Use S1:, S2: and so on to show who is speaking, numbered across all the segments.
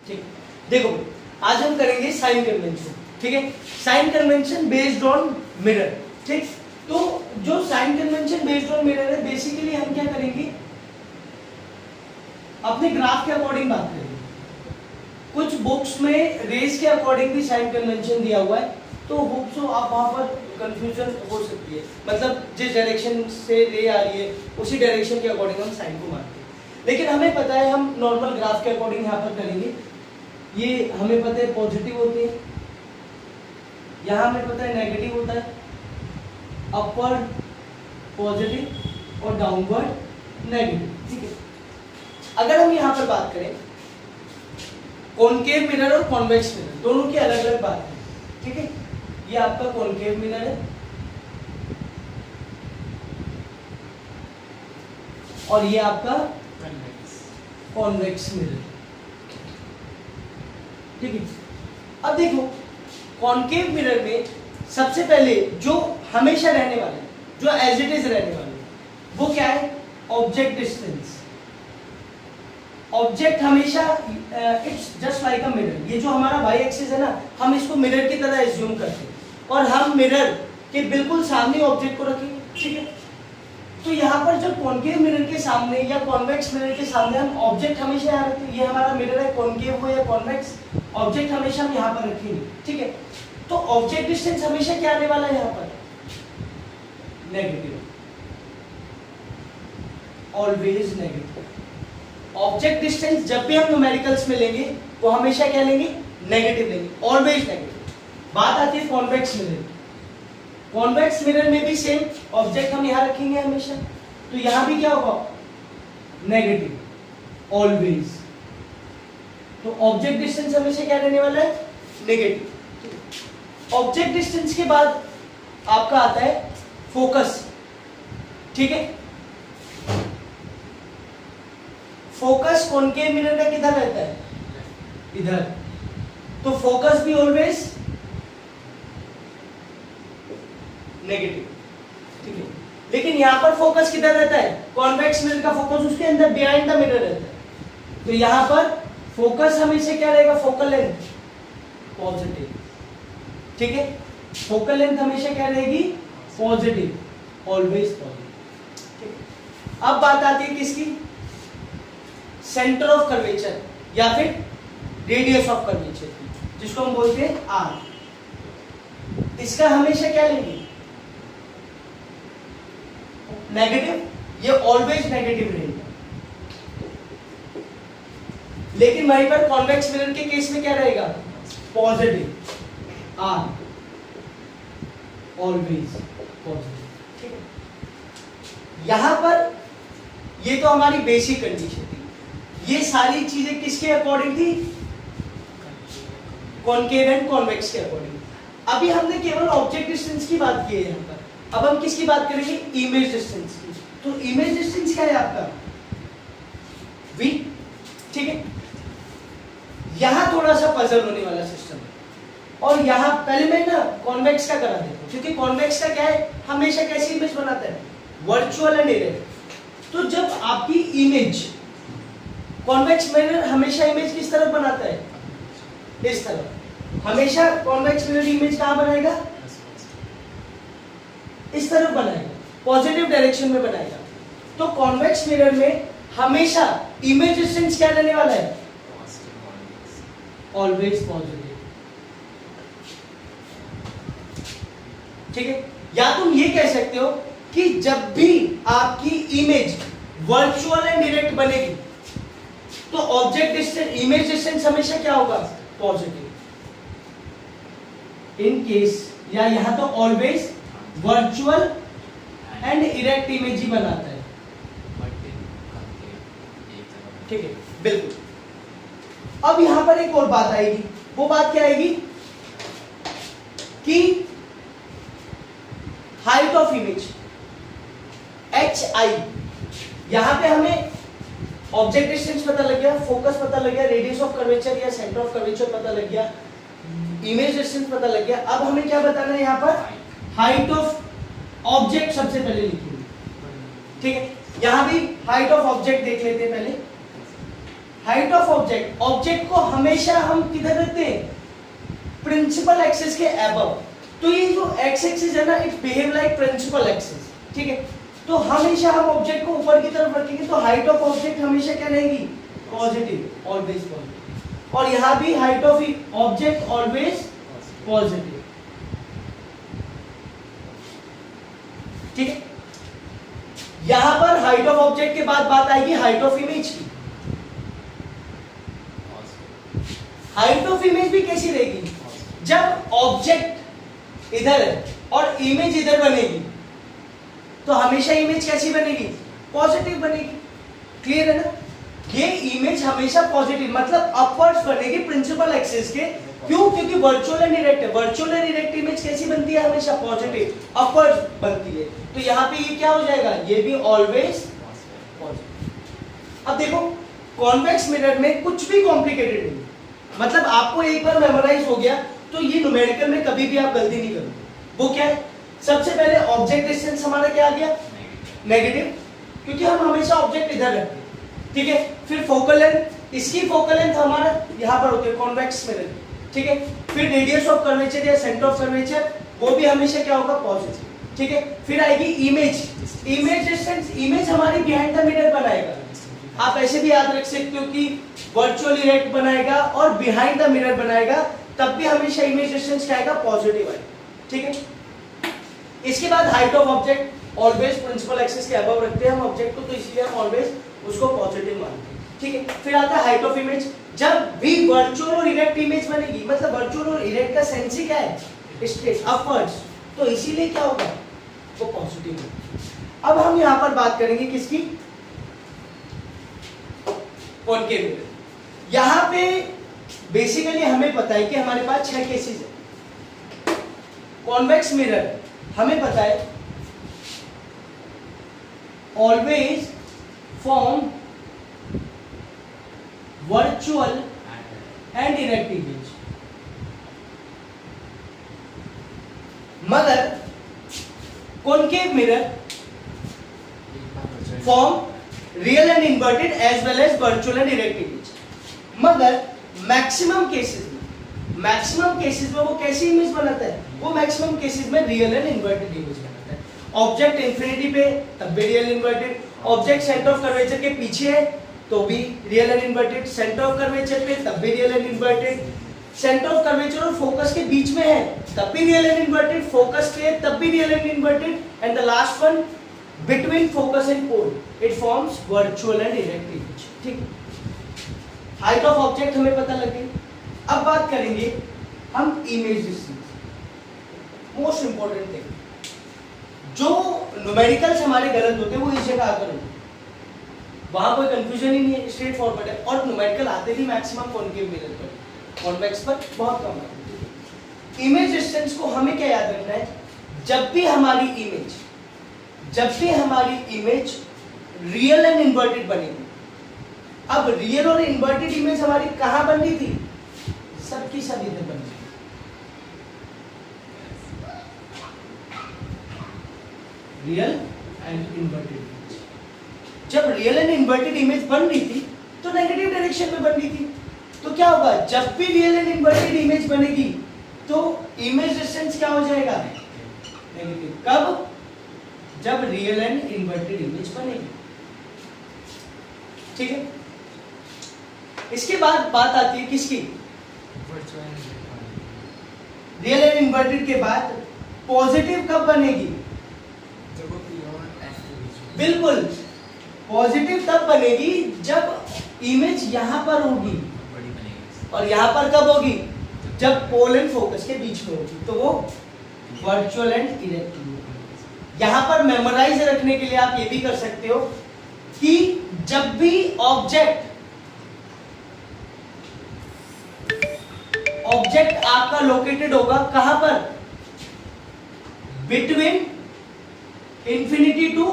S1: ठीक, देखो आज हम करेंगे साइन कन्वेंशन। ठीक है, sign convention based on mirror. ठीक, तो जो sign convention based on mirror है, बेसिकली हम क्या करेंगे, अपने ग्राफ के अकॉर्डिंग बात करेंगे। कुछ बुक्स में रेस के अकॉर्डिंग भी साइन कन्वेंशन दिया हुआ है, तो होप सो आप वहां पर कंफ्यूजन हो सकती है, मतलब जिस डायरेक्शन से रे आ रही है उसी डायरेक्शन के अकॉर्डिंग हम साइन को मारते हैं। लेकिन हमें पता है हम नॉर्मल ग्राफ के अकॉर्डिंग यहाँ पर करेंगे। ये हमें पता है पॉजिटिव होती है, यहाँ हमें पता है नेगेटिव होता है, अपवर्ड पॉजिटिव और डाउनवर्ड नेगेटिव। ठीक है, अगर हम यहाँ पर बात करें कॉनकेव मिरर और कॉन्वेक्स मिरर, दोनों की अलग अलग बात है। ठीक है, ये आपका कॉनकेव मिरर है और ये आपका कॉन्वेक्स मिरर। ठीक है, अब देखो कॉनकेव मिरर में सबसे पहले जो हमेशा रहने वाले, जो एज इट इज रहने वाले, वो क्या है, ऑब्जेक्ट डिस्टेंस। ऑब्जेक्ट हमेशा it's just like a mirror. ये जो हमारा वाई एक्सिस है ना, हम इसको मिरर की तरह एज्यूम करते हैं और हम मिरर के बिल्कुल सामने ऑब्जेक्ट को रखेंगे। ठीक है, तो यहाँ पर जब कॉनकेव मिरर के सामने या कॉन्वेक्स मिरर के सामने हम ऑब्जेक्ट हमेशा यहाँ रखते हैं, ये हमारा मिरर है, कॉनकेव हो या कॉन्वेक्स, ऑब्जेक्ट हमेशा हम यहाँ पर रखेंगे। ठीक है, तो ऑब्जेक्ट डिस्टेंस हमेशा क्या आने वाला है, यहाँ पर negative, always negative. Object distance जब भी हम न्यूमेरिकल्स में लेंगे वो हमेशा क्या लेंगे, नेगेटिव लेंगे, ऑलवेज नेगेटिव। बात आती है कॉन्वेक्स मिरर। कॉन्वेक्स मिरर में भी सेम, ऑब्जेक्ट हम यहाँ रखेंगे हमेशा, तो यहाँ भी क्या होगा, नेगेटिव, ऑलवेज। तो ऑब्जेक्ट डिस्टेंस हमेशा क्या रहने वाला है, नेगेटिव। ऑब्जेक्ट डिस्टेंस के बाद आपका आता है फोकस। ठीक है, फोकस कॉनकेव मिरर का किधर रहता है, इधर, तो फोकस भी ऑलवेज नेगेटिव। ठीक है, लेकिन यहां पर फोकस किधर रहता है, कॉन्वेक्स मिरर का फोकस उसके अंदर बिहाइंड द मिरर रहता है, तो यहां पर फोकस हमेशा क्या रहेगा, फोकल लेंथ पॉजिटिव। ठीक है, फोकल लेंथ हमेशा क्या रहेगी, पॉजिटिव, ऑलवेज पॉजिटिव। ठीक है, अब बात आती है किसकी, सेंटर ऑफ कर्वेचर या फिर रेडियस ऑफ कर्वेचर, जिसको हम बोलते हैं आर। इसका हमेशा क्या लेंगे, नेगेटिव, ये ऑलवेज नेगेटिव रहेगा। लेकिन वहीं पर कॉन्वेक्स मिरर के केस में क्या रहेगा, पॉजिटिव, आर ऑलवेज पॉजिटिव। ठीक है, यहां पर ये तो हमारी बेसिक कंडीशन थी। ये सारी चीजें किसके अकॉर्डिंग थी, कॉनकेव एंड कॉन्वेक्स के अकॉर्डिंग। अभी हमने केवल ऑब्जेक्ट डिस्टेंस की बात की है यहाँ पर, अब हम किसकी बात करेंगे, इमेज डिस्टेंस की। तो इमेज डिस्टेंस क्या है आपका, v। ठीक है, यहां थोड़ा सा पजल होने वाला सिस्टम है, और यहां पहले मैं ना कॉन्वेक्स का करा देता हूं, क्योंकि कॉन्वेक्स का क्या है, हमेशा कैसी इमेज बनाता है, वर्चुअल एंड इरेक्ट। तो जब आपकी इमेज, कॉन्वेक्स मिरर हमेशा इमेज किस तरफ बनाता है, इस तरफ। हमेशा कॉन्वेक्स मिरर इमेज कहां बनाएगा, इस तरफ बनाएगा, पॉजिटिव डायरेक्शन में बनाएगा। तो कॉन्वेक्स मिरर में हमेशा इमेज डिस्टेंस क्या रहने वाला है, ऑलवेज पॉजिटिव। ठीक है, या तुम ये कह सकते हो कि जब भी आपकी इमेज वर्चुअल एंड डायरेक्ट बनेगी तो ऑब्जेक्ट डिस्टेंस, इमेज डिस्टेंस हमेशा क्या होगा, पॉजिटिव। इन केस, या यहां तो always virtual and erect image ही बनाता है। ठीक है, बिल्कुल। अब यहां पर एक और बात आएगी, वो बात क्या आएगी कि हाइट ऑफ इमेज, HI। यहां पे हमें ऑब्जेक्ट डिस्टेंस पता लग गया, फोकस पता लग गया, रेडियस ऑफ कर्वेचर या सेंटर ऑफ कर्वेचर पता लग गया, इमेज डिस्टेंस पता लग गया। अब हमें क्या बताना है, यहाँ पर हाइट ऑफ ऑब्जेक्ट सबसे पहले लिखेंगे। ठीक है, यहां भी हाइट ऑफ ऑब्जेक्ट देख लेते हैं पहले। हाइट ऑफ ऑब्जेक्ट, ऑब्जेक्ट को हमेशा हम किधर रखते हैं, प्रिंसिपल एक्सिस के अबव। तो ये जो एक्स एक्सिस है ना, it behave like principal axis, ठीक है। तो हमेशा हम ऑब्जेक्ट को ऊपर की तरफ रखेंगे, तो हाइट ऑफ ऑब्जेक्ट हमेशा क्या रहेगी, पॉजिटिव, ऑलवेज पॉजिटिव। और यहां भी height of object always positive, ठीक है। यहां पर हाइट ऑफ ऑब्जेक्ट के बाद बात आएगी हाइट ऑफ इमेज की। हाइट ऑफ इमेज भी कैसी रहेगी, जब ऑब्जेक्ट इधर है और इमेज इधर बनेगी, तो हमेशा इमेज कैसी बनेगी, पॉजिटिव बनेगी। क्लियर है ना, ये इमेज हमेशा पॉजिटिव मतलब अपवर्ड्स बनेगी प्रिंसिपल एक्सिस के। क्यों, क्योंकि वर्चुअल एंड इरेक्ट है, वर्चुअल एंड इरेक्ट इमेज कैसी बनती है, हमेशा पॉजिटिव अपवर्ड्स बनती है। तो यहाँ पे ये क्या हो जाएगा, ये भी ऑलवेज पॉजिटिव। अब देखो कॉन्वेक्स मिरर में कुछ भी कॉम्प्लिकेटेड नहीं, मतलब आपको एक बार मेमोराइज हो गया तो ये न्यूमेरिकल में कभी भी आप गलती नहीं करोगे। वो क्या है, सबसे पहले ऑब्जेक्ट डिस्टेंस हमारा क्या आ गया, नेगेटिव, क्योंकि हम हमेशा ऑब्जेक्ट इधर रखते हैं, ठीक है। फिर फोकल लेंथ, इसकी फोकल लेंथ हमारा यहाँ पर होती है कॉन्वेक्स मिरर, ठीक है। फिर रेडियस ऑफ कर्वेचर या सेंटर ऑफ कर्वेचर, वो भी हमेशा क्या होगा, पॉजिटिव, ठीक है। फिर आएगी इमेज, इमेज डिस्टेंस, इमेज हमारी बिहाइंड द मिरर बनाएगा। आप ऐसे भी याद रख सकते हो कि वर्चुअल इरेक्ट बनाएगा और बिहाइंड द मिरर बनाएगा, तब भी हमेशा इमेज डिस्टेंस क्या आएगा, पॉजिटिव आएगा, ठीक है। इसके बाद height of object always principal axis के अबव रखते हैं हम ऑब्जेक्ट को, तो इसलिए हम ऑलवेज उसको पॉजिटिव मानते हैं, ठीक है। फिर आता है हाइट ऑफ इमेज, जब भी वर्चुअल और इरेक्ट इमेज बनेगी, मतलब वर्चुअल और इरेक्ट का सेंस ही क्या है, स्ट्रेट अपवर्ड्स, तो इसीलिए क्या होगा, वो पॉजिटिव होगा। अब हम यहाँ पर बात करेंगे किसकी, कॉनकेव मिरर। यहाँ पे बेसिकली हमें पता है कि हमारे पास 6 केसेस है। कॉन्वेक्स मिरर हमें पता है always form virtual and erect image, मगर concave mirror form real and inverted as well as virtual and erect image. मगर मैक्सिमम केसेस में वो कैसी इमेज बनाता है, वो मैक्सिमम केसेस में रियल एंड इन्वर्टेड इमेज बनाता है। ऑब्जेक्ट इंफिनिटी पे तब भी real inverted, object centre of curvature के पीछे है तो भी real and inverted, centre of curvature पे तब भी real and inverted, centre of curvature और फोकस के बीच में है तब भी रियल एंड इन्वर्टेड, फोकस पे तब भी real and inverted, and the last one between focus and pole it forms virtual and erect image, ठीक। हाइट ऑफ ऑब्जेक्ट हमें पता लग गई। अब बात करेंगे हम image distance, most important thing. जो न्यूमेरिकल्स हमारे गलत होते हैं वो इस जगह आकर होते हैं, वहां कोई कंफ्यूजन ही नहीं है, स्ट्रेट फॉरवर्ड है। और न्यूमेरिकल आते भी मैक्सिमम कॉनकेव मिरर पर, कॉन्वेक्स पर बहुत कम आते हैं। इमेज डिस्टेंस को हमें क्या याद रखना है, जब भी हमारी इमेज रियल एंड इन्वर्टेड बनेगी। अब रियल और इन्वर्टेड इमेज हमारी कहां बन रही थी, सबकी सब इधर बन रही, रियल एंड इन्वर्टेड इमेज। जब रियल एंड इन्वर्टेड इमेज बन रही थी तो नेगेटिव डायरेक्शन में बन रही थी, तो क्या होगा, जब भी रियल एंड इन्वर्टेड इमेज बनेगी तो इमेज डिस्टेंस क्या हो जाएगा, नेगेटिव। कब, जब रियल एंड इन्वर्टेड इमेज बनेगी, ठीक है। इसके बाद बात आती है किसकी, रियल एंड इन्वर्टेड के बाद पॉजिटिव कब बनेगी, बिल्कुल पॉजिटिव तब बनेगी जब इमेज यहां पर होगी, और यहां पर कब होगी, जब पोल एंड फोकस के बीच में होगी, तो वो वर्चुअल एंड इरेक्ट होगी। यहां पर मेमोराइज रखने के लिए आप ये भी कर सकते हो कि जब भी ऑब्जेक्ट आपका लोकेटेड होगा कहां पर, बिटवीन इंफिनिटी टू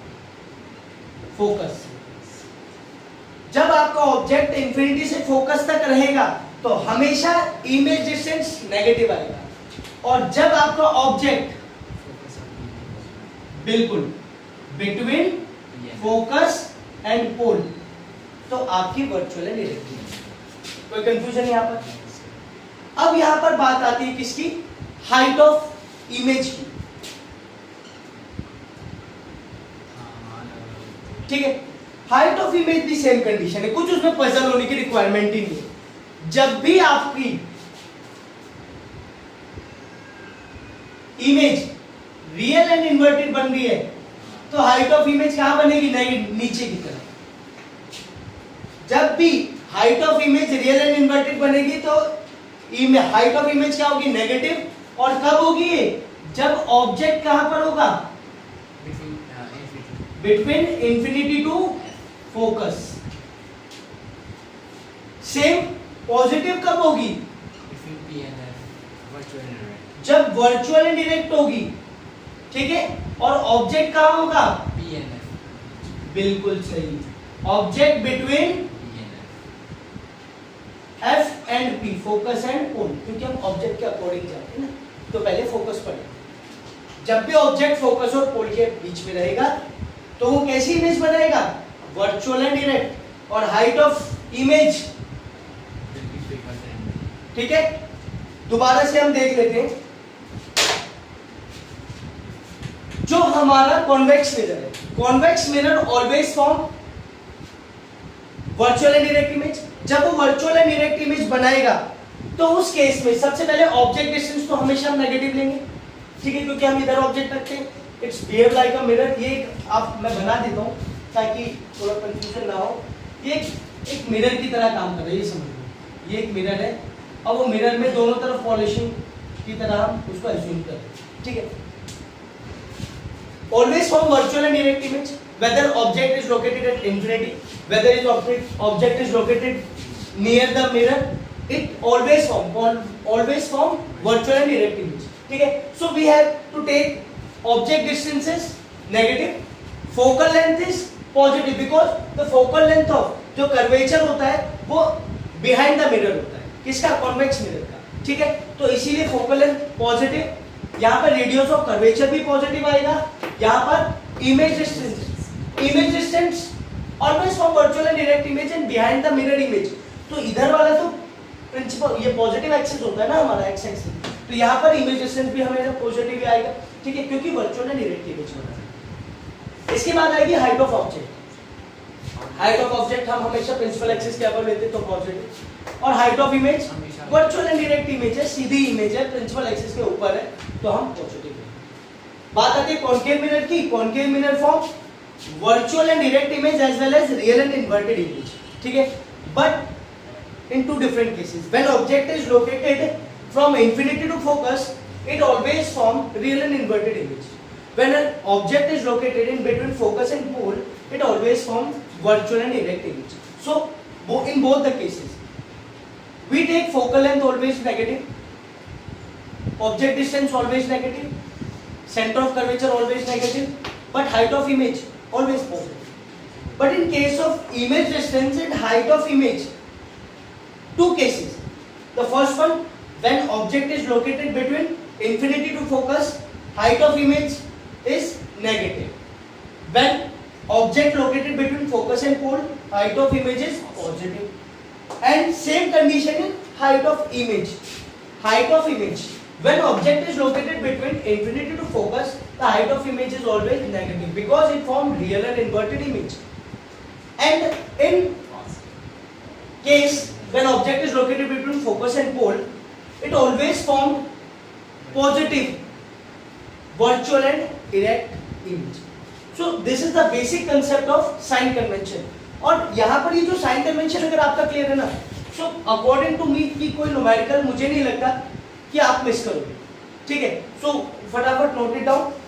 S1: फोकस। जब आपका ऑब्जेक्ट इंफिनिटी से फोकस तक रहेगा तो हमेशा इमेज डिस्टेंस नेगेटिव आएगा, और जब आपका ऑब्जेक्ट बिल्कुल बिटवीन फोकस एंड पोल, तो आपकी वर्चुअल एंड इरेक्ट इमेज। कोई कंफ्यूजन यहाँ पर? अब यहाँ पर बात आती है किसकी? हाइट ऑफ इमेज की। ठीक है, हाइट ऑफ इमेज भी सेम कंडीशन है, कुछ उसमें पजल होने की रिक्वायरमेंट ही नहीं है। जब भी आपकी इमेज रियल एंड इन्वर्टेड बन रही है तो हाइट ऑफ इमेज कहां बनेगी? नीचे की तरफ। जब भी height of image real and inverted बनेगी तो हाइट ऑफ इमेज क्या होगी? नेगेटिव। और कब होगी ये? जब ऑब्जेक्ट कहां पर होगा? Between infinity to focus. Same positive कब होगी? जब वर्चुअल एंड डायरेक्ट होगी। ठीक है, और ऑब्जेक्ट कहां होगा? बिल्कुल सही, object between F and P, focus and pole, क्योंकि हम ऑब्जेक्ट के अकॉर्डिंग जाते हैं ना, तो पहले फोकस पढ़े। जब भी ऑब्जेक्ट फोकस और पोल के बीच में रहेगा तो वो कैसी इमेज बनाएगा? Virtual and direct. और हाइट ऑफ इमेज, ठीक है, दोबारा से हम देख लेते हैं। जो हमारा कॉन्वेक्स मिरर है, convex mirror always form virtual and direct image. जब वो वर्चुअल एंड डायरेक्ट इमेज बनाएगा तो उस केस में सबसे पहले ऑब्जेक्ट डिस्टेंस तो हमेशा हम नेगेटिव लेंगे। ठीक है, क्योंकि हम इधर ऑब्जेक्ट रखते हैं, it's behave like a mirror. ये आप मैं बना देता हूं ताकि थोड़ा कंफ्यूजन ना हो। ये एक मिरर की तरह काम कर रहा है, ये समझ लो। ये एक मिरर है, अब वो मिरर में दोनों तरफ पॉलिशिंग की तरह हम उसको एज्यूम कर रहे हैं। ठीक है, always form virtual and direct image, whether object is located at infinity, whether is object is located near the mirror, it always form virtual and direct image. ठीक है, so we have to take object distance is negative, focal length is positive, because the focal length of जो curvature होता है वो behind the mirror होता है, किसका? convex mirror का। ठीक है, तो इसीलिए focal length positive, यहाँ पर रेडियस ऑफ कर्वेचर भी पॉजिटिव आएगा। यहाँ पर image distance always form virtual and direct image and behind the mirror image. तो इधर वाला तो प्रिंसिपल ये पॉजिटिव एक्सिस होता है ना हमारा, एक्स एक्सिस, तो यहाँ पर इमेज डिस्टेंस भी हमेशा पॉजिटिव ही आएगा। ठीक है, क्योंकि वर्चुअल एंड डायरेक्ट इमेज बना है। इसके बाद आएगी height of object. Height of object हम हमेशा प्रिंसिपल एक्सिस के ऊपर लेते हैं तो पॉजिटिव, और height of image virtual and direct image है, सीधी इमेज है, प्रिंसिपल एक्सिस के ऊपर है तो हम पॉजिटिव है। बात आती है कॉन्केव मिरर की। Concave mirror form virtual and direct image as well as real and inverted image. ठीक है, but in two different cases. When object is located from infinity to focus, it always form real and inverted image. When an object is located in between focus and pole, it always forms virtual and direct image. So in both the cases we take focal length always negative, object distance always negative, center of curvature always negative, but height of image always positive. But in case of image distance and height of image, two cases. The first one, when object is located between infinity to focus, height of image is negative. When object located between focus and pole, height of image is positive. And same condition in height of image. Height of image, when object is located between infinity to focus, the height of image is always negative because it forms real and inverted image. And in case when object is located between focus and pole, it always forms positive virtual and direct image. So this is the basic concept of sign convention. और यहाँ पर ये जो sign convention अगर आपका clear है ना, so according to me की कोई न्यूमेरिकल मुझे नहीं लगता कि आप मिस करोगे। ठीक है, सो फटाफट नोट इट डाउन।